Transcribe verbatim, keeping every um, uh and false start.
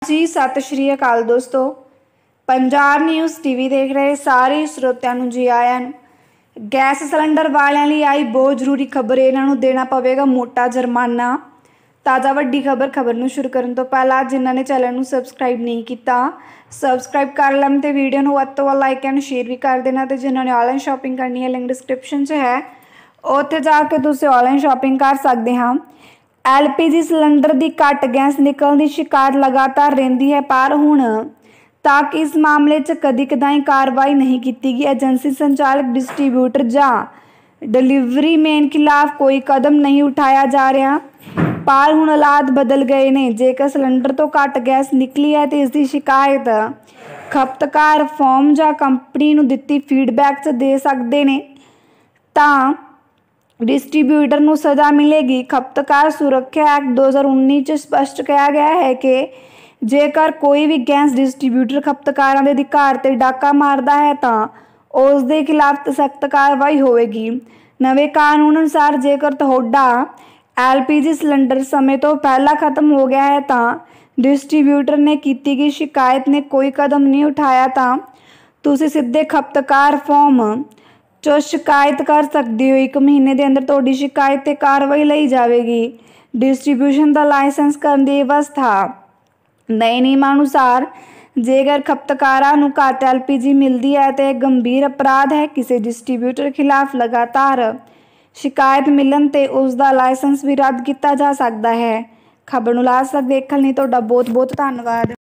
जी सत श्री अकाल दोस्तों, पंजाब न्यूज़ टीवी देख रहे सारे ਸਰੋਤਿਆਂ ਨੂੰ जी आया ਨੂੰ। गैस सिलेंडर वालिਆਂ ਲਈ आई बहुत जरूरी खबर, इन्हां ਨੂੰ देना पवेगा मोटा जुर्माना। ताज़ा वड्डी खबर खबर ਨੂੰ शुरू करने तो पहला जिन्हां ने चैनल ਨੂੰ सबसक्राइब नहीं किया सबसक्राइब कर लें तो वीडियो ਨੂੰ ਵੱਧ ਤੋਂ ਵੱਧ लाइक एंड शेयर भी कर देना। तो जिन्होंने ऑनलाइन शॉपिंग करनी है लिंक डिस्क्रिप्शन च है, उत्थे जाके तुसीं ऑनलाइन शॉपिंग कर सकते हैं। एल पी जी सिलेंडर की घट गैस निकलने की शिकायत लगातार रही है, पर हुण तक इस मामले च कदी कदाई कार्रवाई नहीं की गई। एजेंसी संचालक डिस्ट्रीब्यूटर जां डिलीवरी मैन खिलाफ कोई कदम नहीं उठाया जा रहा, पर हुण हालात बदल गए ने। जेकर सिलेंडर तो घट गैस निकली है तो इसकी शिकायत खपतकार फॉर्म जां कंपनी नूं दित्ती फीडबैक च दे सकते हैं, तां डिस्ट्रीब्यूटर को सज़ा मिलेगी। खपतकार सुरक्षा एक्ट दो हज़ार उन्नीस स्पष्ट किया गया है कि जेकर कोई भी गैस डिस्ट्रीब्यूटर खपतकारों के अधिकार से डाका मारता है तो उसके खिलाफ सख्त कार्रवाई होगी। नवे कानून अनुसार जेकर तुहाडा एल पी जी सिलेंडर समय तो पहला खत्म हो गया है तो डिस्ट्रीब्यूटर ने की गई शिकायत ने कोई कदम नहीं उठाया तो तुसीं सीधे खपतकार फॉर्म जो शिकायत कर सकते हो। एक महीने के अंदर तुहाडी शिकायत ते कार्रवाई लई जाएगी। डिस्ट्रीब्यूशन का लाइसेंस करने की व्यवस्था नए नियम अनुसार जेकर खपतकारां नूं घट एल पी जी मिलती है तो गंभीर अपराध है। किसी डिस्ट्रीब्यूटर खिलाफ लगातार शिकायत मिलन ते उसका लाइसेंस भी रद्द किया जा सकता है। खबर नूं लास्ट तक देखने लई तुहाडा बहुत बहुत धन्नवाद।